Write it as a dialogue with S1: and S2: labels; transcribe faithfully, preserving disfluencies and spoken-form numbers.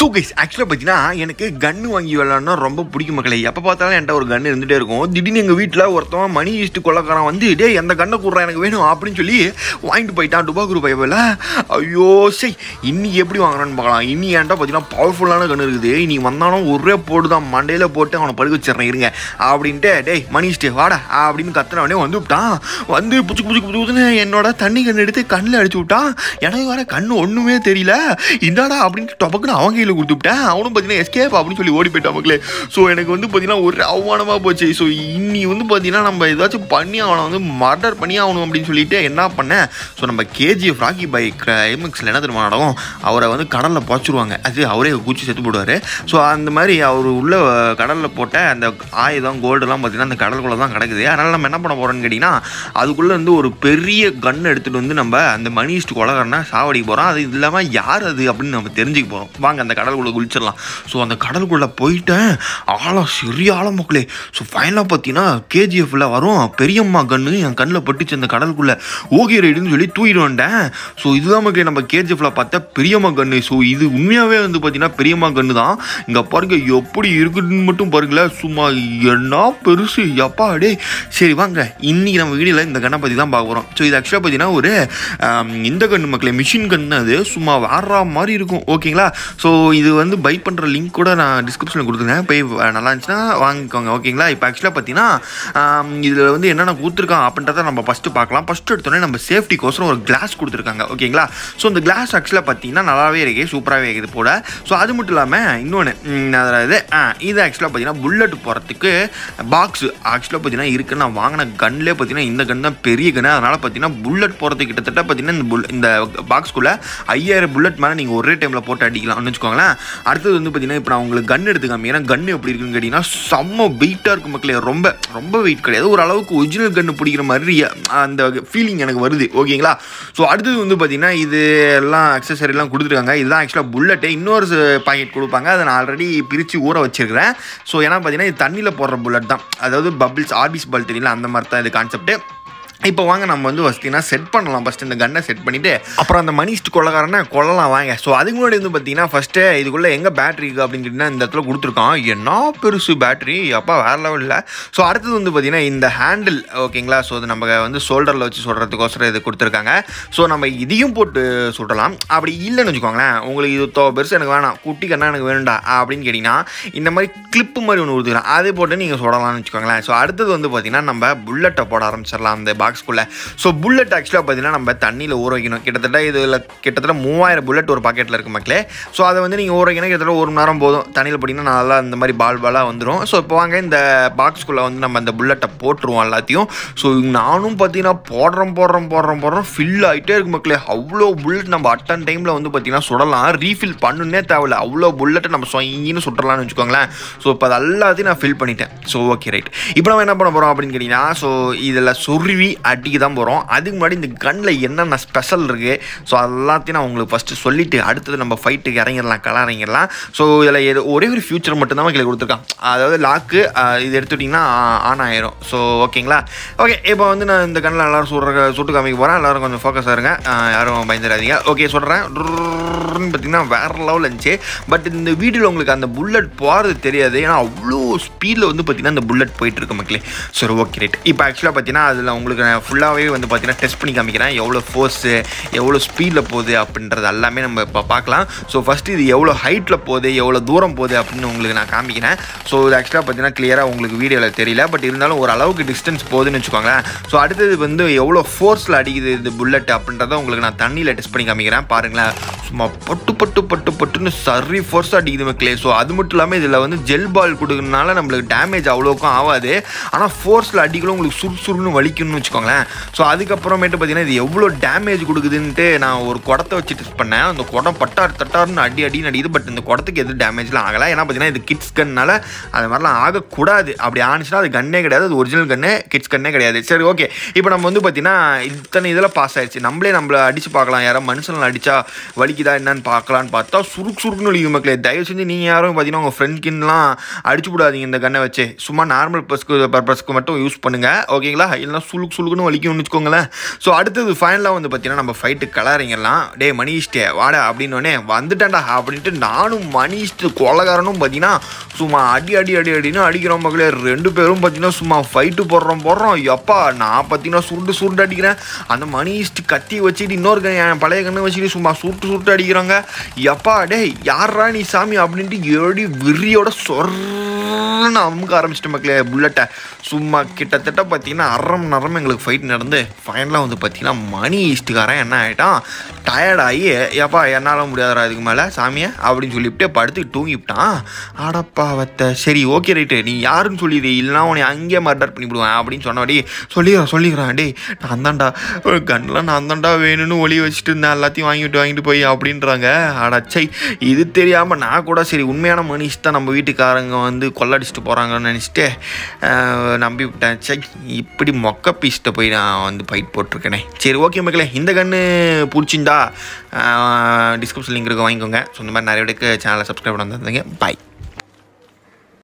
S1: So guys ஆக்சுவலாக பார்த்தீங்கன்னா எனக்கு கன்று வாங்கி விளாட்னா ரொம்ப பிடிக்கும் மக்களே. எப்போ பார்த்தாலும் என்கிட்ட ஒரு கன்று இருந்துகிட்டே இருக்கும். திடீர்னு எங்கள் வீட்டில் ஒருத்தவன் மணி ஈஸ்ட்டு கொள்ளக்காரன் வந்து டே அந்த கண்ணை கூடுறான் எனக்கு வேணும் அப்படின்னு சொல்லி வாங்கிட்டு போயிட்டான். டுபாக்குரு பைப்பில் ஐயோ சரி இன்னைக்கு எப்படி வாங்குறான்னு பார்க்கலாம். இன்னி என்கிட்ட பார்த்தீங்கன்னா பவர்ஃபுல்லான கன்று இருக்குது. இன்னைக்கு வந்தாலும் ஒரே போட்டு தான் மண்டையில் போட்டு அவனை படுக்க வச்சிடறேன் இருங்க அப்படின்ட்டு டேய் மணி ஈஸ்ட்டு வாடா அப்படின்னு கத்துனவனே வந்து விட்டான். வந்து புச்சு புச்சு புச்சு புச்சுன்னு என்னோட தண்ணி கண்ணு எடுத்து கண்ணில் அடிச்சு விட்டான். எனக்கு வேற கண்ணு ஒன்றுமே தெரியல. இந்தாடா அப்படின்ட்டு டொபக்குன்னு அவங்க கையில் கொடுத்துவிட்டேன். அவனும் பார்த்தீங்கன்னா எஸ்கேப் அப்படின்னு சொல்லி ஓடி போயிட்டான் மக்களே. ஸோ எனக்கு வந்து பார்த்தீங்கன்னா ஒரு அவமானமாக போச்சு. ஸோ இன்னி வந்து பார்த்தீங்கன்னா நம்ம ஏதாச்சும் பண்ணி அவனை வந்து மர்டர் பண்ணி ஆகணும் அப்படின்னு சொல்லிட்டு என்ன பண்ணேன். ஸோ நம்ம கேஜிஎஃப் ராக்கி பை எம்எக்ஸில் என்ன தெரியுமா நடக்கும், அவரை வந்து கடலில் பாய்ச்சிருவாங்க. அது அவரே குச்சி செத்து போடுவார். ஸோ அந்த மாதிரி அவர் உள்ள கடலில் போட்ட அந்த ஆயுதம் கோல்டெல்லாம் பார்த்தீங்கன்னா அந்த கடலுக்குள்ளே தான் கிடக்குது. அதனால் நம்ம என்ன பண்ண போகிறோன்னு கேட்டிங்கன்னா அதுக்குள்ளே வந்து ஒரு பெரிய கன் எடுத்துகிட்டு வந்து நம்ம அந்த மணிஸ்ட் கொலகாரனை சாவடிக்க போகிறோம். அது இல்லாமல் யார் அது அப்படின்னு நம்ம தெரிஞ்சுக்க போகிறோம். வாங்க அந்த கடலுக்குள்ளே குளிச்சிடலாம். ஸோ அந்த கடலுக்குள்ளே போயிட்டேன். ஆழம் சிறிய ஆழம் மக்களே. ஸோ ஃபைனலாக பார்த்தீங்கன்னா கேஜிஎஃப்ல வரும் பெரியம்மா கன்று என் கண்ணில் பட்டுச்சு அந்த கடலுக்குள்ளே. ஓகே ரைடுன்னு சொல்லி தூக்கிட்டு வந்துட்டேன். ஸோ இதுதான் மக்களே நம்ம கேஜிஎஃப்ல பார்த்தா பெரியம்மா கன்று. ஸோ இது உண்மையாகவே வந்து பார்த்தீங்கன்னா பெரியம்மா கன்று தான். இங்கே பாருங்க எப்படி இருக்குதுன்னு மட்டும் பாருங்களேன். சும்மா என்ன பெருசு எப்பா டே. சரி வாங்க இன்னைக்கு நம்ம வீடியோவில் இந்த கண்ணை பற்றி தான் பார்க்க போகிறோம். ஸோ இது ஆக்சுவலாக பார்த்தீங்கன்னா ஒரு இந்த கன்று மக்களே மிஷின் கன்று. அது சும்மா வேற மாதிரி இருக்கும் ஓகேங்களா. ஸோ இது வந்து பை பண்ணுற லிங்க் கூட நான் டிஸ்கிரிப்ஷனில் கொடுத்துருக்கேன். போய் நல்லா இருந்துச்சுன்னா வாங்கிக்கோங்க ஓகேங்களா. இப்போ ஆக்சுவலாக பார்த்தீங்கன்னா இதில் வந்து என்னென்ன கொடுத்துருக்கான் அப்படின்றத நம்ம ஃபஸ்ட்டு பார்க்கலாம். ஃபஸ்ட்டு எடுத்தோடனே நம்ம சேஃப்டிக்கோசரம் ஒரு கிளாஸ் கொடுத்துருக்காங்க ஓகேங்களா. ஸோ இந்த கிளாஸ் ஆக்சுவலாக பார்த்தீங்கன்னா நல்லாவே இருக்குது, சூப்பராகவே இருக்குது போட. ஸோ அது மட்டும் இல்லாமல் இன்னொன்று அதாவது இது ஆக்சுவலாக பார்த்தீங்கன்னா புல்லட் போகிறதுக்கு பாக்ஸ் ஆக்சுவலாக பார்த்தீங்கன்னா இருக்குது. நான் வாங்கின கன்லேயே பார்த்தீங்கன்னா இந்த கன் தான் பெரிய கன்று. அதனால் பார்த்தீங்கன்னா புல்லட் போகிறதுக்கு கிட்டத்தட்ட பார்த்தீங்கன்னா இந்த புல் இந்த பாக்ஸ்குள்ளே ஐயாயிரம் புல்லட் மேலே நீங்கள் ஒரே டைமில் போட்டு அடிக்கலாம்னு வச்சுக்கோங்களேன். அடுத்தது வந்து பார்த்தீங்கன்னா இப்போ நான் உங்களுக்கு கன் எடுத்து காமிக்கிறேன். கன்று எப்படி இருக்குன்னு கேட்டிங்கன்னா செம்ம வெயிட்டாக இருக்கும் மக்களே. ரொம்ப ரொம்ப வெயிட் கிடையாது, ஒரு அளவுக்கு ஒரிஜினல் கன்று பிடிக்கிற மாதிரி அந்த ஃபீலிங் எனக்கு வருது ஓகேங்களா. ஸோ அடுத்தது வந்து பார்த்தீங்கன்னா இது எல்லாம் அக்சசரிலாம் கொடுத்துருக்காங்க. இதுதான் ஆக்சுவலாக புல்லட்டு. இன்னொரு பாக்கெட் கொடுப்பாங்க, அதை நான் ஆல்ரெடி பிரித்து ஊற வச்சிருக்கிறேன். ஸோ ஏன்னா பார்த்தீங்கன்னா இது தண்ணியில் போடுற புல்லட் தான், அதாவது பபிள்ஸ் ஆர்பிஸ் பால் தெரியல அந்த மாதிரி தான் இது கான்செப்ட்டு. இப்போ வாங்க நம்ம வந்து ஃபஸ்ட்டிங்கன்னா செட் பண்ணலாம். ஃபஸ்ட்டு இந்த கன்னை செட் பண்ணிவிட்டு அப்புறம் அந்த மணிஸ்ட் கொள்ளக்காரனை கொள்ளலாம் வாங்க. ஸோ அதுக்கு முன்னாடி வந்து பார்த்தீங்கன்னா ஃபஸ்ட்டு இதுக்குள்ளே எங்கே பேட்ரி இருக்குது அப்படின்னு கேட்டிங்கன்னா இந்த இடத்துல கொடுத்துருக்கான். என்ன பெருசு பேட்ரி அப்பா வேறு லெவலில். ஸோ அடுத்தது வந்து பார்த்தீங்கன்னா இந்த ஹேண்டில் ஓகேங்களா. ஸோ அது நம்ம வந்து ஷோல்டரில் வச்சு சொல்கிறதுக்கோசரம் இது கொடுத்துருக்காங்க. ஸோ நம்ம இதையும் போட்டு சுடலாம். அப்படி இல்லைன்னு வச்சுக்கோங்களேன், உங்களுக்கு இது தோ பெருசு எனக்கு வேணாம் குட்டி கண்ணா எனக்கு வேணும்டா அப்படின்னு கேட்டிங்கன்னா இந்த மாதிரி கிளிப்பு மாதிரி ஒன்று கொடுத்துக்கலாம், அதை போட்டு நீங்கள் சுடலாம்னு வச்சுக்கோங்களேன். ஸோ அடுத்தது வந்து பார்த்தீங்கன்னா நம்ம புல்லட்டை போட ஆரம்பிச்சிடலாம் அந்த பாக்ஸ்குள்ளே. ஸோ புல்லட் ஆக்சுவலாக பார்த்தீங்கன்னா நம்ம தண்ணியில் ஊற வைக்கணும். கிட்டத்தட்ட இதில் கிட்டத்தட்ட மூவாயிரம் புல்லட் ஒரு பாக்கெட்டில் இருக்குது மக்களே. ஸோ அதை வந்து நீங்கள் ஊற வைக்கணும். கிட்டத்தட்ட ஒரு மணி நேரம் போதும். தண்ணியில் போட்டிங்கன்னா நல்லா இந்த மாதிரி பால் பாலாக வந்துடும். ஸோ இப்போ வாங்க இந்த பாக்ஸ்குள்ளே வந்து நம்ம அந்த புல்லட்டை போட்டுருவோம் எல்லாத்தையும். ஸோ நானும் பார்த்தீங்கன்னா போடுறோம் போடுறோம் போடுறோம் போடுறோம் ஃபில் ஆகிட்டே இருக்கு மக்களே. அவ்வளோ புல்லட் நம்ம அட்டன் டைமில் வந்து பார்த்தீங்கன்னா சுடலாம். ரீஃபில் பண்ணுன்னே தேவையில்லை, அவ்வளோ புல்லட்டை நம்ம சொங்கின்னு சுடலாம்னு வச்சுக்கோங்களேன். ஸோ இப்போ அது எல்லாத்தையும் நான் ஃபில் பண்ணிட்டேன். So okay right. இப்போ நம்ம என்ன பண்ண போகிறோம் அப்படின்னு கேட்டிங்கன்னா ஸோ இதில் சொருவி அடிக்க தான் போகிறோம். அதுக்கு முன்னாடி இந்த கன்னில் என்னென்ன ஸ்பெஷல் இருக்குது ஸோ எல்லாத்தையும் நான் உங்களுக்கு ஃபஸ்ட்டு சொல்லிவிட்டு அடுத்தது நம்ம ஃபைட்டுக்கு இறங்கிடலாம், களை இறங்கிடலாம். ஸோ இதில் எது ஒரே ஒரு ஃபியூச்சர் மட்டும்தான் கீழே கொடுத்துருக்கான். அதாவது லாக்கு இது எடுத்துட்டிங்கன்னா ஆன் ஆயிரும். ஸோ ஓகேங்களா. ஓகே இப்போ வந்து நான் இந்த கண்ணில் எல்லோரும் சுடுற சுட்டு காமிக்க போகிறேன். எல்லோரும் கொஞ்சம் ஃபோக்கஸாக இருங்க, யாரும் பயந்துடாதீங்க. ஓகே சொல்கிறேன். பார்த்தீங்கன்னா வேறு லெவலில் இருந்துச்சு. பட் இந்த வீடியோவில் உங்களுக்கு அந்த புல்லட் போகிறது தெரியாது, ஏன்னா அவ்வளோ ஸ்பீடில் வந்து பார்த்தீங்கன்னா அந்த புல்லட் போயிட்டுருக்கு மக்களே. சரி ஓகே ரைட். இப்போ ஆக்சுவலாக பார்த்தீங்கன்னா அதில் உங்களுக்கு ஃபுல்லாகவே வந்து பார்த்தீங்கன்னா டெஸ்ட் பண்ணி காமிக்கிறேன். எவ்வளோ ஃபோர்ஸு எவ்வளோ ஸ்பீடில் போகுது அப்படின்றது எல்லாமே நம்ம இப்போ பார்க்கலாம். ஸோ ஃபஸ்ட்டு இது எவ்வளோ ஹைட்டில் போகுது எவ்வளோ தூரம் போகுது அப்படின்னு உங்களுக்கு நான் காமிக்கிறேன். ஸோ இது ஆக்சுவலாக பார்த்தீங்கன்னா கிளியராக உங்களுக்கு வீடியோவில் தெரியல, பட் இருந்தாலும் ஒரு அளவுக்கு டிஸ்டன்ஸ் போகுதுன்னு வச்சுக்கோங்களேன். ஸோ அடுத்தது வந்து எவ்வளோ ஃபோர்ஸில் அடிக்குது இது புல்லட் அப்படின்றத உங்களுக்கு நான் தண்ணியில் டெஸ்ட் பண்ணி காமிக்கிறேன். பாருங்களேன் சும்மா பட்டு பட்டு பட்டு பட்டுன்னு சரி ஃபோர்ஸாக அடிக்குது மக்களே. ஸோ அது மட்டும் இல்லாமல் இதில் வந்து ஜெல் பால் கொடுக்கறதுனால நம்மளுக்கு டேமேஜ் அவ்வளோக்கும் ஆகாது, ஆனால் ஃபோர்ஸில் அடிக்கலும் உங்களுக்கு சுறுசுறுன்னு வலிக்கணும்னு வச்சுக்கோங்களேன். ஸோ அதுக்கப்புறமேட்டு பார்த்தீங்கன்னா இது எவ்வளோ டேமேஜ் கொடுக்குதுன்ட்டு நான் ஒரு குடத்தை வச்சு டெஸ்ட் பண்ணேன். அந்த குடம் பட்டார் தட்டார்னு அடி அடின்னு அடிக்குது. பட் இந்த குடத்துக்கு எதுவும் டேமேஜ்லாம் ஆகலை, ஏன்னா பார்த்தீங்கன்னா இது கிட்ஸ் கன்னால அது மாதிரிலாம் ஆகக்கூடாது. அப்படி ஆனிச்சுன்னா அது கன்னே கிடையாது, அது ஒரிஜினல் கன்னு, கிட்ஸ் கன்னே கிடையாது. சரி ஓகே. இப்போ நம்ம வந்து பார்த்தீங்கன்னா இத்தனை இதில் பாஸ் ஆயிடுச்சு. நம்மளே நம்மளை அடித்து பார்க்கலாம், யாரும் மனுஷனில் அடித்தா வலிக்குதா என்னன்னு பார்க்கலான்னு பார்த்தா சுருக்கு சுருக்குன்னு வலிக்கும் மக்களே. தயவு செஞ்சு நீங்கள் யாரும் பார்த்தீங்கன்னா உங்கள் ஃப்ரெண்ட்கின்லாம் அடிச்சு விடாதீங்க இந்த கன்னை வச்சு. சும்மா நார்மல் பர்ஸ்க்கு பர்பஸ்க்கு மட்டும் யூஸ் பண்ணுங்கள் ஓகேங்களா. இல்லைனா சுழுக்கு சுழுக்கு குடுக்கணும் வலிக்கும்னு வச்சுக்கோங்களேன். ஸோ அடுத்தது ஃபைனலாக வந்து பார்த்தீங்கன்னா நம்ம ஃபைட்டு கலரிங்கெல்லாம் டே மணிஷ்டே வாடா அப்படின்னோடனே வந்துட்டேன்டா அப்படின்ட்டு நானும் மணிஷ்டு கொலகாரனும் பார்த்தீங்கன்னா சும்மா அடி அடி அடி அடின்னு அடிக்கிறோம் மக்களே. ரெண்டு பேரும் பார்த்தீங்கன்னா சும்மா ஃபைட்டு போடுறோம் போடுறோம் எப்பா நான் பார்த்தீங்கன்னா சுருண்டு சுருண்டு அடிக்கிறேன். அந்த மணிஷ்டு கத்தி வச்சுட்டு இன்னொரு என் பழைய கண்ணை வச்சுட்டு சும்மா சுருட்டு சுருட்டு அடிக்கிறாங்க. எப்பா டே யாரா நீ சாமி அப்படின்ட்டு ஏடி விரியோட சொர்ன்னு அமுக்க ஆரம்பிச்சிட்ட மக்களே புல்லட்டை. சும்மா கிட்டத்தட்ட பார்த்தீங்கன்னா அரை மணி நேரம் எங்களுக்கு ஃபைட் நடந்து ஃபைனலாக வந்து பார்த்தீங்கன்னா மணி ஈஸ்ட்டுக்காரன் என்ன ஆகிட்டான் டயர்டாகி எப்பா என்னால் முடியாதரா இதுக்கு மேலே சாமியை அப்படின்னு சொல்லிவிட்டு படுத்து தூங்கிவிட்டான். அடப்பாவத்தை சரி ஓகே ரைட்டு நீ யாருன்னு சொல்லிடு இல்லைனா உன்னை அங்கேயே மர்டர் பண்ணிவிடுவேன் அப்படின்னு சொன்னபடி சொல்லிடுறான் சொல்லிடுறான் டே நான் தான்டா கண்ணெலாம் நான் தான்டா வேணும்னு ஒளி வச்சுட்டு இருந்தேன் எல்லாத்தையும் வாங்கிட்டு வாங்கிட்டு போய் அப்படின்றாங்க. அடச்சை இது தெரியாமல் நான் கூட சரி உண்மையான மனிஷ் தான் நம்ம வீட்டுக்காரங்க வந்து கொள்ளடிச்சிட்டு போகிறாங்கன்னு நினச்சிட்டு நம்பி விட்டேன். சரி இப்படி மொக்க பீஸ்ட்டை போய் நான் வந்து ஃபைட் போட்டிருக்கேனே. சரி ஓகே மக்களே இந்த கன்று பிடிச்சிருந்தா டிஸ்கிரிப்ஷன் லிங்க் இருக்க வாங்கிக்கோங்க. ஸோ இந்த மாதிரி நிறைய பேருக்கு சேனலை சப்ஸ்கிரைப் பண்ணி வந்துருந்தீங்க. பாய்.